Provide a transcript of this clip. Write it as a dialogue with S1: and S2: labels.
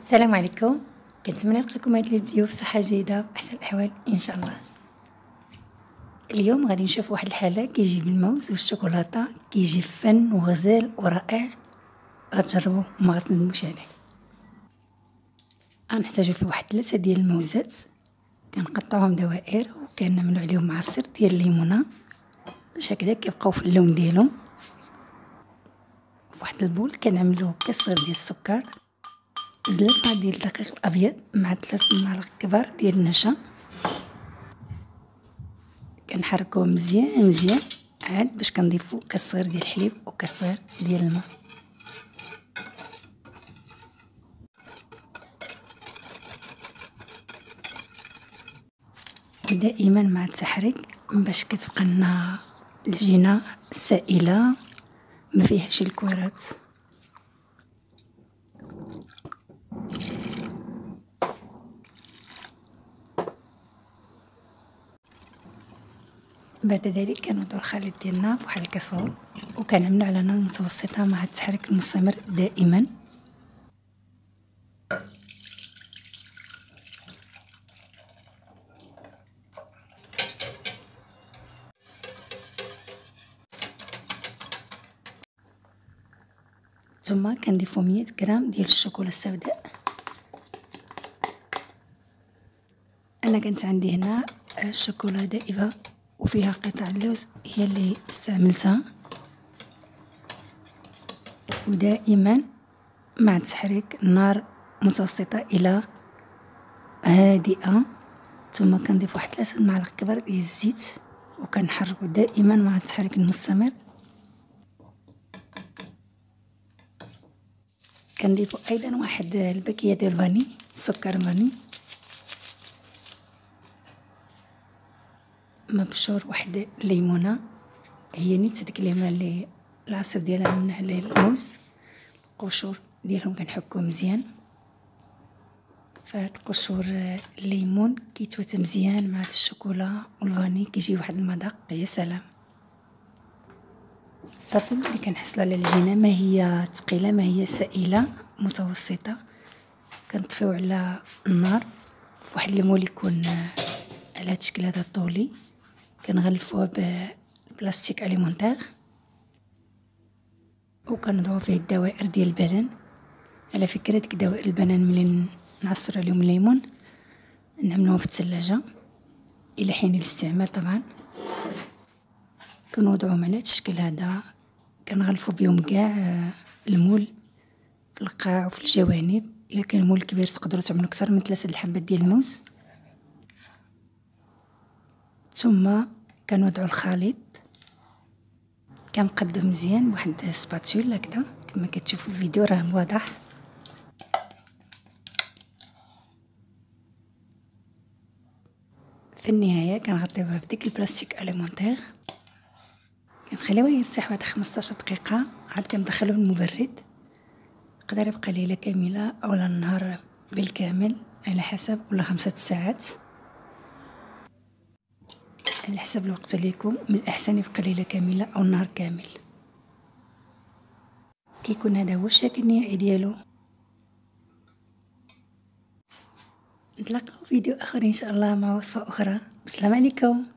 S1: السلام عليكم. كنتمنى نلقاكم هذا الفيديو في صحه جيده واحسن الاحوال ان شاء الله. اليوم غادي نشوف واحد الحاله كيجي بالموز والشوكولاته، كيجي فن وغزال ورائع. غتجربوه وما غتندموش عليه. غنحتاجو فيه واحد 3 ديال الموزات، كنقطعوهم دوائر وكنعملو عليهم عصير ديال الليمونه باش هكذا كيبقاو في اللون ديالهم. في واحد البول كنعملو كاس صغير ديال السكر، زلفه ديال الدقيق الابيض مع 3 معالق كبار ديال النشا. كنحركوه مزيان مزيان عاد باش كنضيفو كاس صغير ديال الحليب وكاس صغير ديال الماء. ودائما مع التحريك باش كتبقى لنا العجينه سائله ما فيهاش الكويرات. بعد ذلك كنوضعو الخليط ديالنا فواحد الكاسرول وكنعملو على نار متوسطه مع التحريك المستمر دائما. ثم كنضيفو 100 غرام ديال الشوكولا السوداء. انا كانت عندي هنا الشوكولا دائبه وفيها قطع اللوز هي اللي استعملتها. ودائما مع تحريك النار متوسطه الى هادئه. ثم كنضيف واحد 3 معالق كبار ديال الزيت وكنحركو دائما مع التحريك المستمر. كنضيفو ايضا واحد الباكيه ديال الفاني، سكر فاني مبشور، واحد الليمونه هي نيت ديك الليمونه اللي العصير ديالها عملنا عليه الموز. القشور ديالهم كنحكو مزيان، فهاد قشور الليمون كيتوات مزيان مع الشوكولا والفاني كيجي واحد المذاق يا سلام. صافي ملي كنحصلوا على العجينه ما هي ثقيله ما هي سائله متوسطه، كنطفيو على النار في واحد المول يكون على هاد الشكل هذا طولي. كنغلفوه ببلاستيك اليمونتير وكنضعو فيه الدوائر ديال البنان. على فكره ديك دوائر البنان ملي نعصروا عليهم الليمون نعملوهم في الثلاجه الى حين الاستعمال. طبعا كنوضعوهم على هاد الشكل هذا، كنغلفوا بهم كاع المول في القاع وفي الجوانب. الا كان المول كبير تقدروا تعملوا اكثر من 3 الحبات ديال الموز. ثم كنوضعوا الخليط، كنقادوه مزيان بواحد سباتول هكذا كما كتشوفوا في الفيديو راه واضح. في النهايه كنغطيوها بديك البلاستيك اليمونتير، كنخليوه يرتاح واحد 15 دقيقه، عاد كندخلوه المبرد. يقدر يبقى ليله كامله اولا النهار بالكامل على حسب، ولا 5 ساعات على حسب الوقت ليكم. من الاحسن يبقى ليله كامله او نهار كامل. كيكون هذا هو الشكل النهائي ديالو. نتلاقاو في فيديو اخر ان شاء الله مع وصفه اخرى. السلام عليكم.